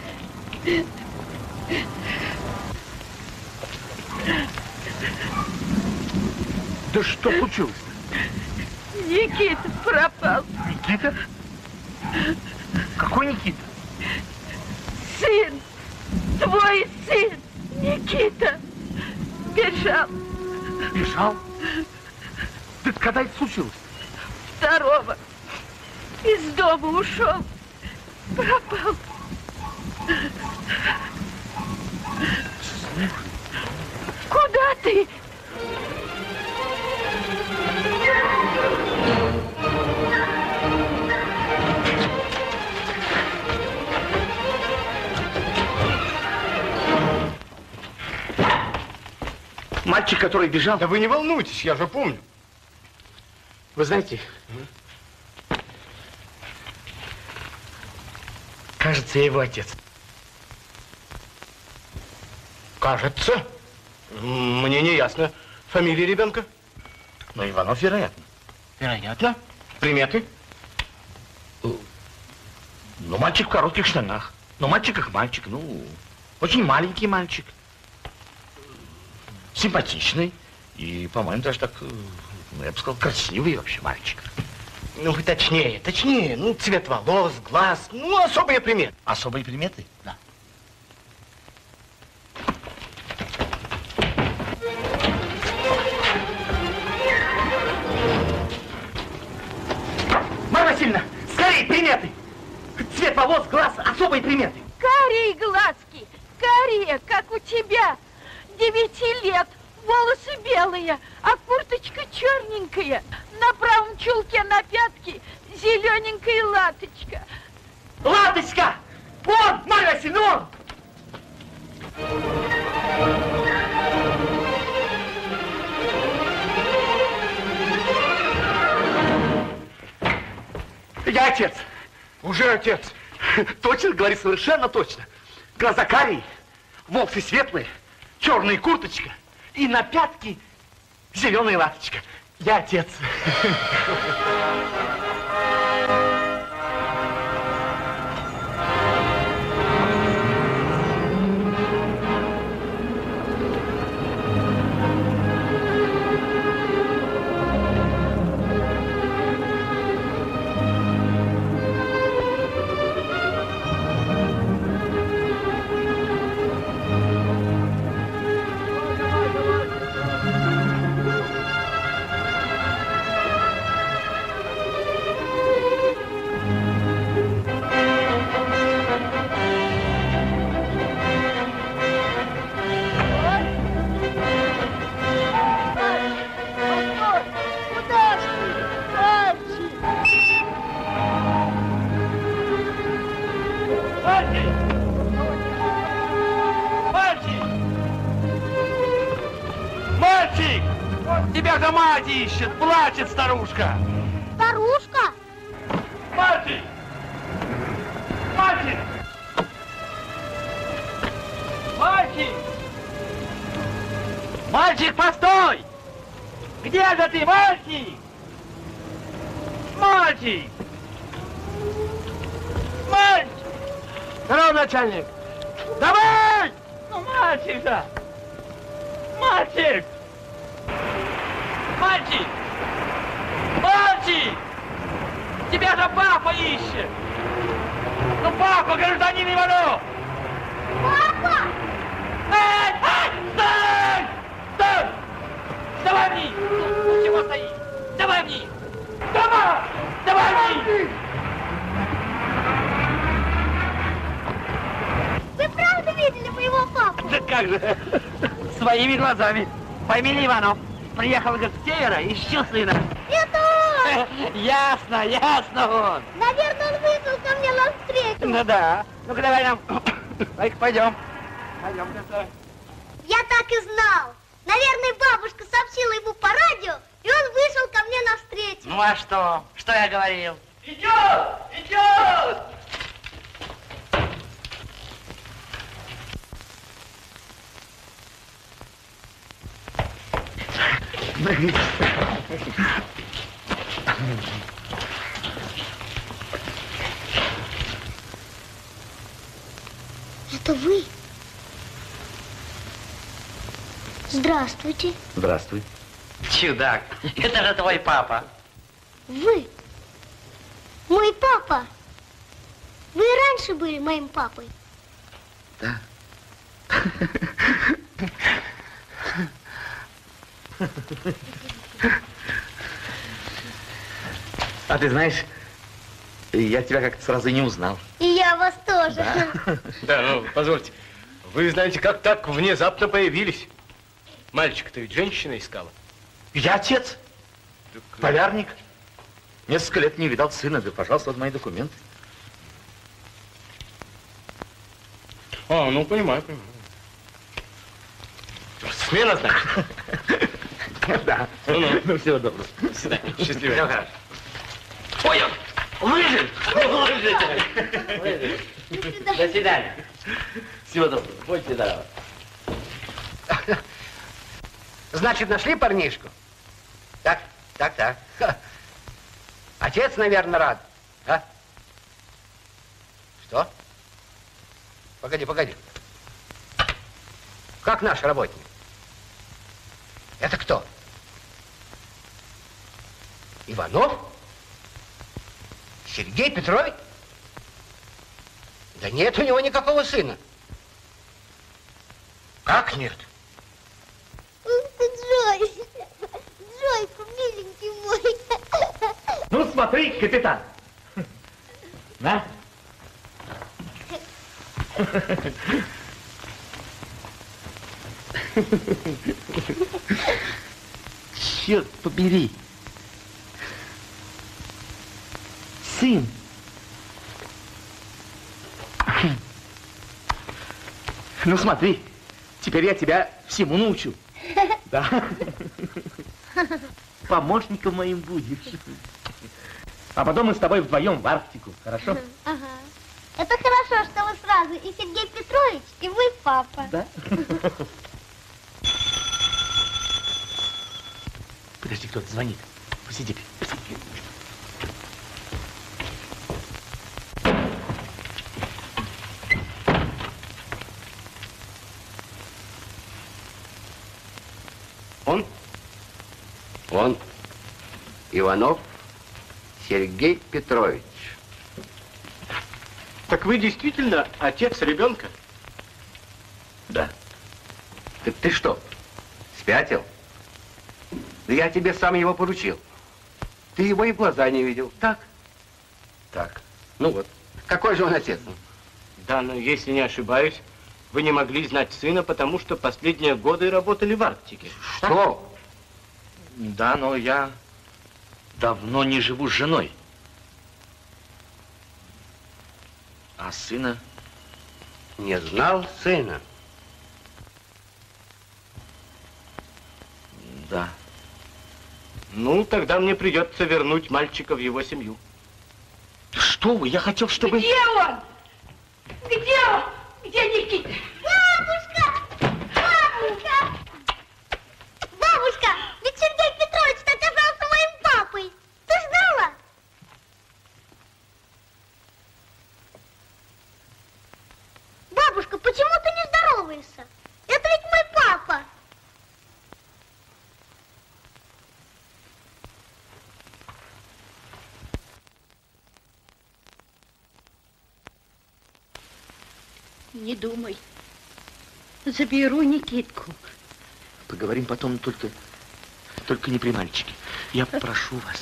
Да что случилось-то? Никита пропал. Никита? Какой Никита? Сын, твой сын, Никита, бежал. Бежал? Да когда это случилось? 2-го. Из дома ушел. Пропал. Куда ты? Мальчик, который бежал? Да вы не волнуйтесь, я же помню. Вы знаете, Кажется, я его отец. Кажется. Мне не ясно. Фамилия ребенка? Ну, Иванов, вероятно. Вероятно. Приметы? Ну, мальчик в коротких штанах. Ну, мальчик как мальчик. Ну, очень маленький мальчик. Симпатичный. И, по-моему, даже так, ну, я бы сказал, красивый вообще мальчик. Ну, точнее, точнее. Ну, цвет волос, глаз. Ну, особые приметы. Особые приметы? Да. Марья Васильевна, скорее, приметы! Цвет волос, глаз, особые приметы. Карие глазки, карие, как у тебя. 9 лет, волосы белые, а курточка черненькая. На правом чулке на пятке зелененькая латочка. Латочка! Вон, Марья Васильевна, вон! Я отец. Уже отец. Точно, говорит, совершенно точно. Глаза карие, волосы светлые, черная курточка и на пятке зеленая латочка. Я отец. Тебя же мать ищет, плачет старушка. Старушка? Мальчик! Мальчик! Мальчик! Мальчик, постой! Где же ты, мальчик? Мальчик! Мальчик! Здорово, начальник! Давай! Ну, мальчик же! Мальчик! Мальчик! Мальчик! Тебя же папа ищет! Ну, папа, гражданин Иванов! Папа! Эй! Эй! Стой! Стой! Давай вниз! Ну, чего стоишь? Давай вниз! Давай! Давай вниз! Вы правда видели моего папу? Да как же! Своими глазами. Фамилия Иванов. Приехал, говорит, с севера, ищу сына. Это он! Ясно, ясно он. Наверное, он вышел ко мне навстречу. Ну да. Ну-ка давай нам. Давай-ка пойдем. Пойдем, Я так и знал. Наверное, бабушка сообщила ему по радио, и он вышел ко мне навстречу. Ну а что? Что я говорил? Идет! Идет! Это вы? Здравствуйте. Здравствуй. Чудак, это же твой папа. Вы? Мой папа? Вы и раньше были моим папой? Да. А ты знаешь, я тебя как-то сразу и не узнал. И я вас тоже. Да. Да, ну, позвольте. Вы, знаете, как так внезапно появились? Мальчика-то ведь женщина искала. Я отец. Полярник. Несколько лет не видал сына. Да, пожалуйста, вот мои документы. А, ну, понимаю, понимаю. Смена, значит? Да. Ну, всего доброго. До свидания. Счастливо. Ой, Выжить! Выжить! До свидания. Всего доброго. Будьте здоровы. Значит, нашли парнишку? Так. Ха. Отец, наверное, рад. А? Что? Погоди. Как наш работник? Это кто? Иванов? Сергей Петрович? Да нет у него никакого сына. Как нет? Джойку, миленький мой. Ну, смотри, капитан. На. Черт побери. Сын. Ну, смотри, теперь я тебя всему научу. Да. Помощником моим будешь. А потом мы с тобой вдвоем в Арктику, хорошо? Ага. Это хорошо, что вы сразу и Сергей Петрович, и вы папа. Да? Подожди, кто-то звонит. Посиди. Он. Иванов Сергей Петрович. Так вы действительно отец ребенка? Да. Так ты что, спятил? Да я тебе сам его поручил. Ты его и в глаза не видел. Так? Так. Ну вот. Какой же он отец? Да, но если не ошибаюсь, вы не могли знать сына, потому что последние годы работали в Арктике. Что? Да, но я давно не живу с женой. А сына? Не знал сына? Да. Ну, тогда мне придется вернуть мальчика в его семью. Что вы? Я хотел, чтобы... Где он? Где он? Где Никита? Бабушка, ведь Сергей Петрович оказался моим папой. Ты знала? Бабушка, почему ты не здороваешься? Это ведь мой папа. Не думай. Заберу Никитку. Поговорим потом, только не при мальчике. Я прошу вас.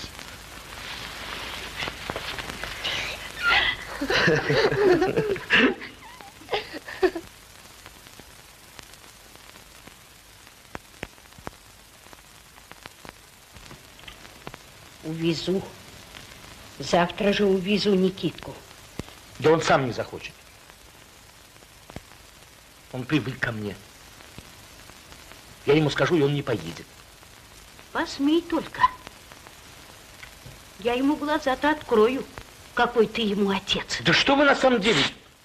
Увезу. Завтра же увезу Никитку. Да он сам не захочет. Он привык ко мне. Я ему скажу, и он не поедет. Посмей только. Я ему глаза-то открою, какой ты ему отец. Да что вы на самом деле?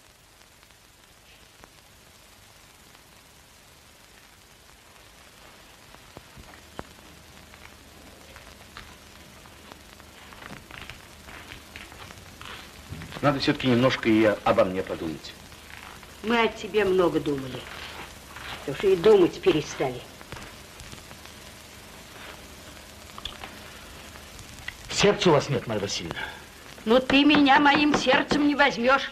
Надо все-таки немножко и обо мне подумать. Мы о тебе много думали. Потому что и думать перестали. Сердца у вас нет, Марья Васильевна. Но ты меня моим сердцем не возьмешь.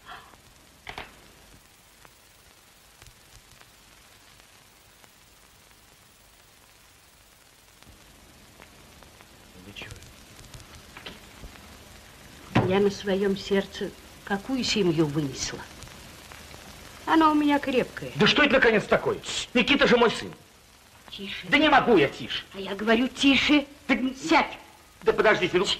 Вы чего? Я на своем сердце какую семью вынесла. Она у меня крепкая. Да что это наконец такое? Никита же мой сын. Тише. Да не могу я тише. А я говорю, тише. Да, сядь. Да подождите, ну.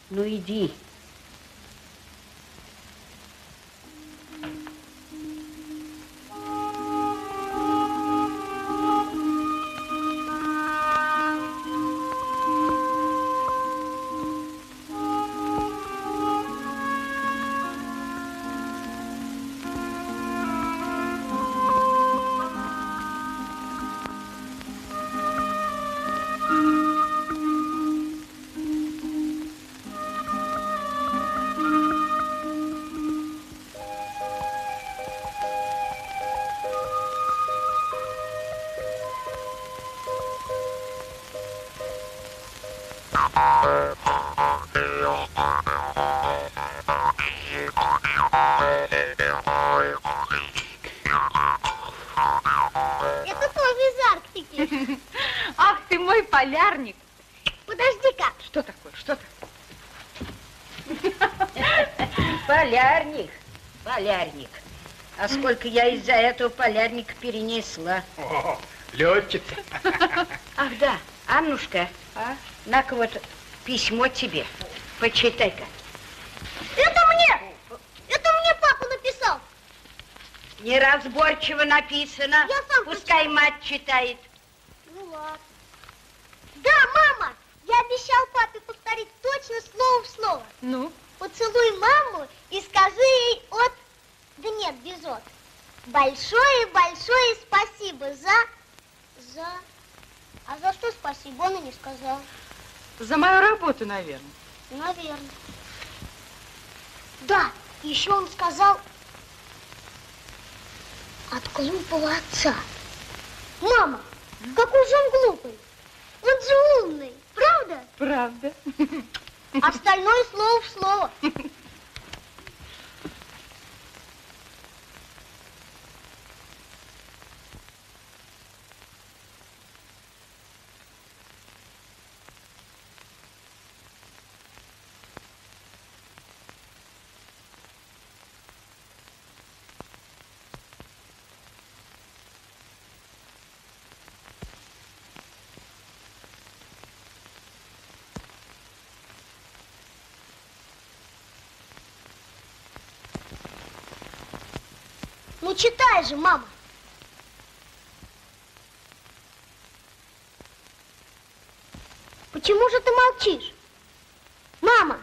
Ну, иди. Это тоже из Арктики. Ах ты мой полярник. Подожди-ка. Что такое? Что такое? Полярник, полярник. А сколько я из-за этого полярника перенесла. О, летчица. Ах да, Аннушка, на-ка вот письмо тебе. Почитай-ка. Это мне! Это мне папа написал. Неразборчиво написано. Я сам Пускай мать читает. Ну ладно. Да, мама, я обещал папе повторить точно слово в слово. Ну? Поцелуй маму и скажи ей от... Да нет, без от. Большое-большое спасибо за... А за что спасибо, он и не сказал. За мою работу, наверное. Наверное. Да, еще он сказал от глупого отца. Мама, какой же он глупый. Он же умный, правда? Правда. Остальное слово в слово. Ну читай же, мама. Почему же ты молчишь? Мама!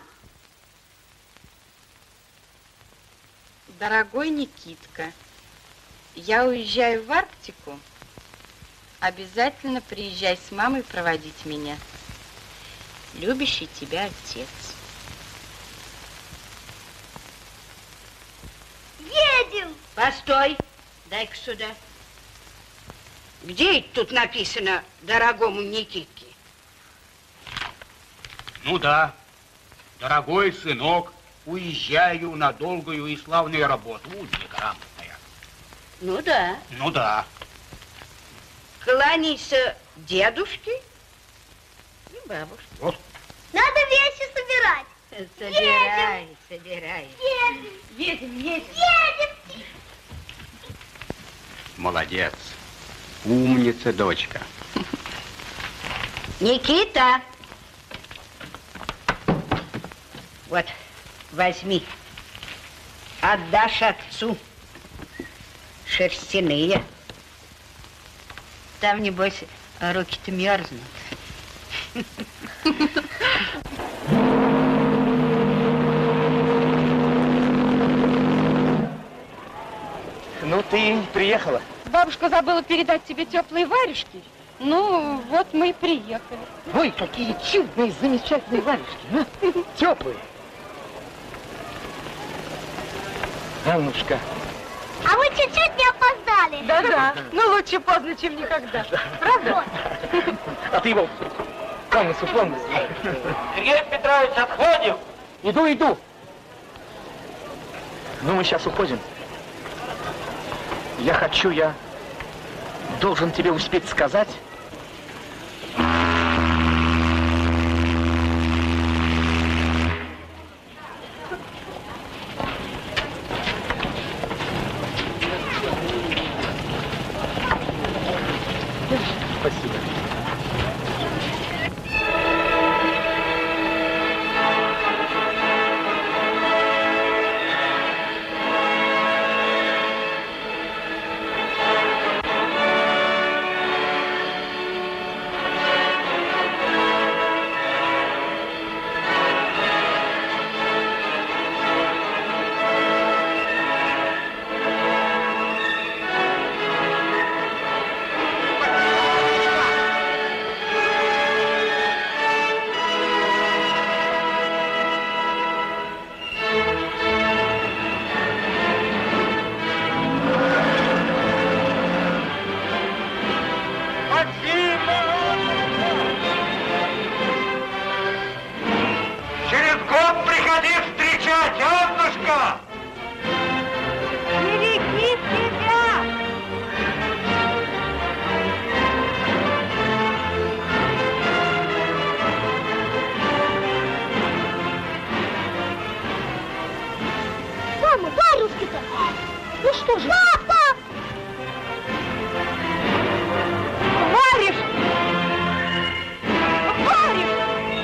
Дорогой Никитка, я уезжаю в Арктику. Обязательно приезжай с мамой проводить меня. Любящий тебя отец. Едем! Постой, дай-ка сюда. Где это тут написано дорогому Никитке? Ну да, дорогой сынок, уезжаю на долгую и славную работу. Неграмотная. Ну да. Ну да. Кланяйся дедушке и бабушке. Вот. Надо вещи собирать. Собирай, собирай. Едем, едем. Едем. Молодец. Умница, дочка. Никита! Вот, возьми. Отдашь отцу. Шерстяные. Там, небось, руки-то мерзнут. Ну, ты приехала. Бабушка забыла передать тебе теплые варежки. Ну, вот мы и приехали. Ой, какие чудные, замечательные варежки, а? Теплые. Аннушка. А мы чуть-чуть не опоздали. Да-да. Ну, лучше поздно, чем никогда. Правда? А ты его в комнату. Сергей Петрович, отходим. Иду. Ну, мы сейчас уходим. Я должен тебе успеть сказать. Спасибо. Мама, варюшки-то! Ну что же? Папа! Варишь! Варишь!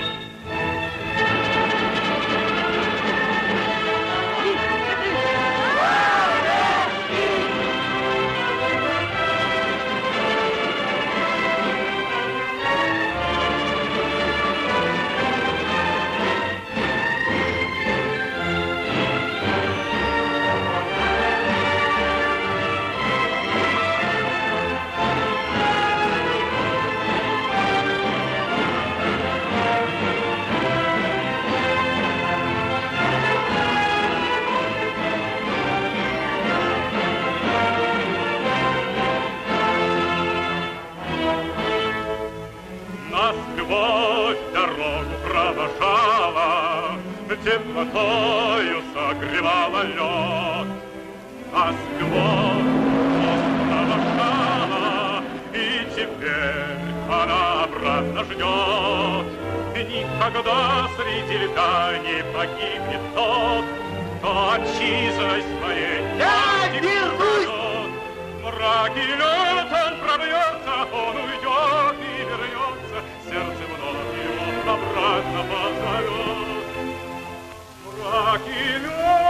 Нас любовь дорогу провожала, теплотою согревала лед. Нас любовь провожала, и теперь она обратно ждет. Никогда среди льда не погибнет тот, кто отчизной своей не вернусь! Мрак и лед он пробьется, он уйдет и вернется, сердце вновь его обратно позовет. Мрак и лед